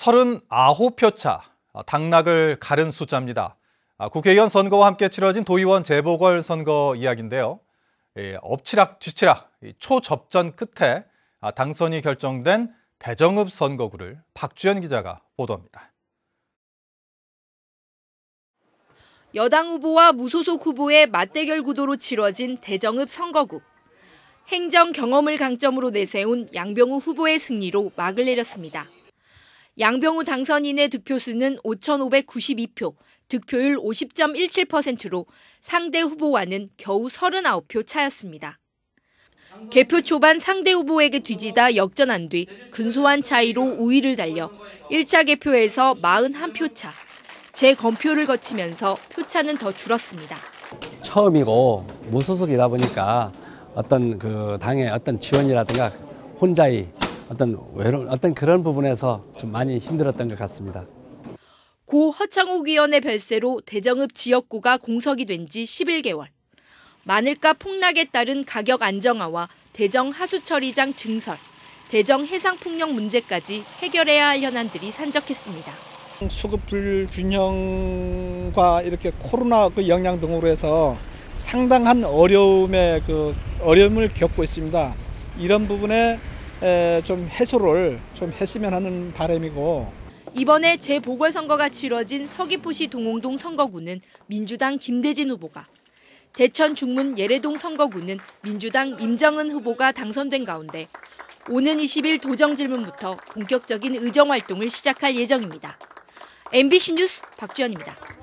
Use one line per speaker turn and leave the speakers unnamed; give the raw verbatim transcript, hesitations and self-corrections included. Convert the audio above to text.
서른아홉 표 차, 당락을 가른 숫자입니다. 국회의원 선거와 함께 치러진 도의원 재보궐선거 이야기인데요. 엎치락 뒤치락 초접전 끝에 당선이 결정된 대정읍 선거구를 박주연 기자가 보도합니다.
여당 후보와 무소속 후보의 맞대결 구도로 치러진 대정읍 선거구. 행정 경험을 강점으로 내세운 양병우 후보의 승리로 막을 내렸습니다. 양병우 당선인의 득표수는 오천오백구십이 표, 득표율 오십 점 일칠 퍼센트로 상대 후보와는 겨우 서른아홉 표 차였습니다. 개표 초반 상대 후보에게 뒤지다 역전한 뒤 근소한 차이로 우위를 달려 일 차 개표에서 사십일 표 차, 재검표를 거치면서 표차는 더 줄었습니다.
처음이고 무소속이다 보니까 어떤 그 당의 어떤 지원이라든가 혼자의 어떤 외로운 어떤 그런 부분에서 좀 많이 힘들었던 것 같습니다.
고 허창옥 의원의 별세로 대정읍 지역구가 공석이 된 지 십일 개월. 마늘값 폭락에 따른 가격 안정화와 대정 하수처리장 증설, 대정 해상풍력 문제까지 해결해야 할 현안들이 산적했습니다.
수급 불균형과 이렇게 코로나 그 영향 등으로 해서 상당한 어려움에 그 어려움을 겪고 있습니다. 이런 부분에 좀 해소를 좀 했으면 하는 바람이고.
이번에 재보궐선거가 치러진 서귀포시 동홍동 선거구는 민주당 김대진 후보가, 대천 중문 예래동 선거구는 민주당 임정은 후보가 당선된 가운데 오는 이십 일 도정 질문부터 본격적인 의정 활동을 시작할 예정입니다. 엠비씨 뉴스 박주연입니다.